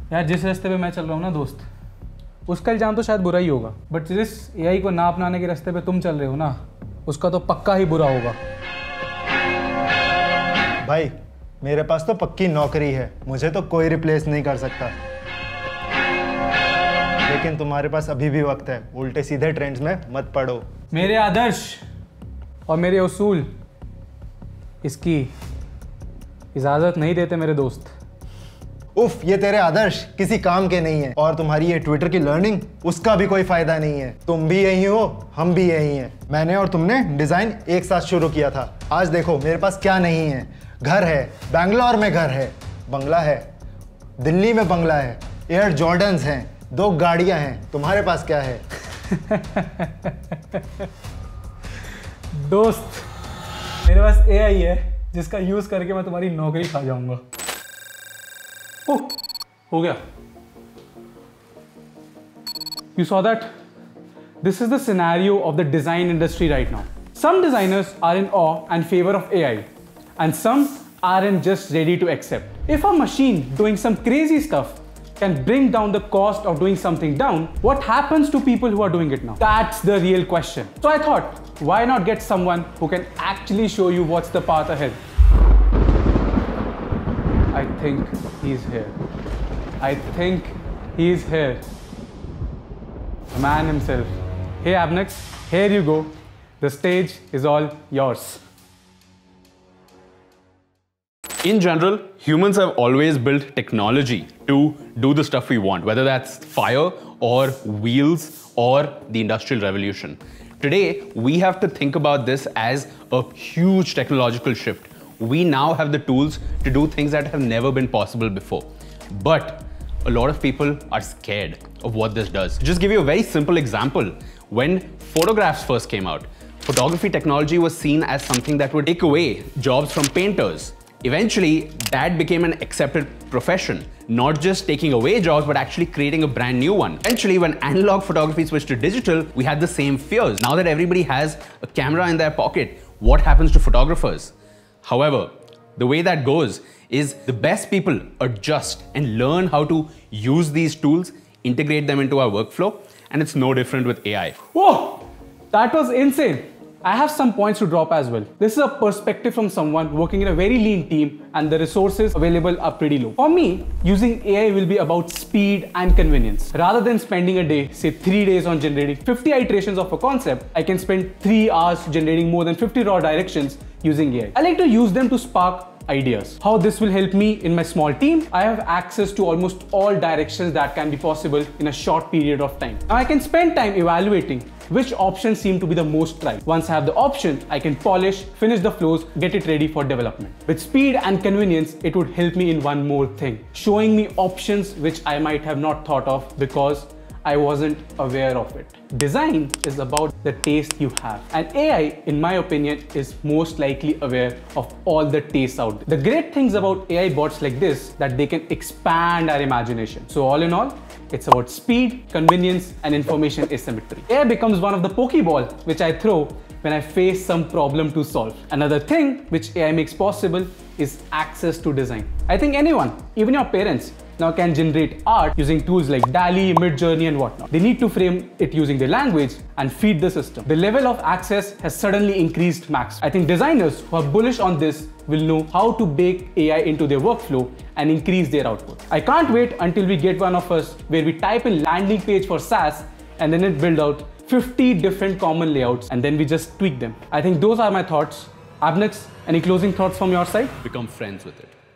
यार जिस रास्ते पे मैं चल रहा हूँ ना दोस्त, उसका इल्जाम तो शायद बुरा ही होगा, बट जिस एआई को ना अपनाने के रास्ते पे तुम चल रहे हो ना, उसका तो पक्का ही बुरा होगा। भाई मेरे पास तो पक्की नौकरी है, मुझे तो कोई रिप्लेस नहीं कर सकता। लेकिन तुम्हारे पास अभी भी वक्त है, उल्टे सीधे ट्रेंड्स में मत पड़ो। मेरे आदर्श और मेरे उसूल इसकी इजाज़त नहीं देते मेरे दोस्त। उफ, ये तेरे आदर्श किसी काम के नहीं है, और तुम्हारी ये ट्विटर की लर्निंग, उसका भी कोई फायदा नहीं है। तुम भी यही हो, हम भी यही हैं। मैंने और तुमने डिजाइन एक साथ शुरू किया था, आज देखो मेरे पास क्या नहीं है। घर है, बैंगलोर में घर है, बंगला है, दिल्ली में बंगला है, एयर जॉर्डन्स हैं, 2 गाड़ियां हैं। तुम्हारे पास क्या है? दोस्त मेरे पास एआई है जिसका यूज करके मैं तुम्हारी नौकरी खा जाऊंगा। ओह, हो गया। You saw that? This is the scenario of the design industry right now. Some designers are in awe and favor of AI, and some aren't just ready to accept. If a machine doing some crazy stuff can bring down the cost of doing something down, what happens to people who are doing it now? That's the real question. So I thought, why not get someone who can actually show you what's the path ahead? I think he's here. I think he's here. The man himself. Hey abhnvx, here you go. The stage is all yours. In general, humans have always built technology to do the stuff we want, whether that's fire or wheels or the Industrial Revolution. Today, we have to think about this as a huge technological shift. We now have the tools to do things that have never been possible before. But a lot of people are scared of what this does. Just give you a very simple example. When photographs first came out, photography technology was seen as something that would take away jobs from painters. Eventually, that became an accepted profession, not just taking away jobs, but actually creating a brand new one. Eventually, when analog photography switched to digital, we had the same fears. Now that everybody has a camera in their pocket, what happens to photographers? However, the way that goes is the best people adjust and learn how to use these tools, integrate them into our workflow, and it's no different with AI. Whoa, that was insane. I have some points to drop as well. This is a perspective from someone working in a very lean team and the resources available are pretty low. For me, using AI will be about speed and convenience. Rather than spending a day, say 3 days on generating 50 iterations of a concept, I can spend 3 hours generating more than 50 raw directions using AI. I like to use them to spark ideas. How this will help me in my small team? I have access to almost all directions that can be possible in a short period of time. Now I can spend time evaluating which options seem to be the most right. Once I have the option, I can polish, finish the flows, get it ready for development. With speed and convenience, it would help me in one more thing, showing me options which I might have not thought of because I wasn't aware of it. Design is about the taste you have, and AI, in my opinion, is most likely aware of all the tastes out there. The great things about AI bots like this, that they can expand our imagination. So all in all, it's about speed, convenience, and information asymmetry. AI becomes one of the pokeball which I throw when I face some problem to solve. Another thing which AI makes possible is access to design. I think anyone, even your parents, now can generate art using tools like DALL-E, midjourney, and whatnot. They need to frame it using their language and feed the system. The level of access has suddenly increased max. I think designers who are bullish on this will know how to bake AI into their workflow and increase their output. I can't wait until we get one of us where we type in landing page for SaaS and then it builds out 50 different common layouts and then we just tweak them. I think those are my thoughts. abhnvx, any closing thoughts from your side? Become friends with it.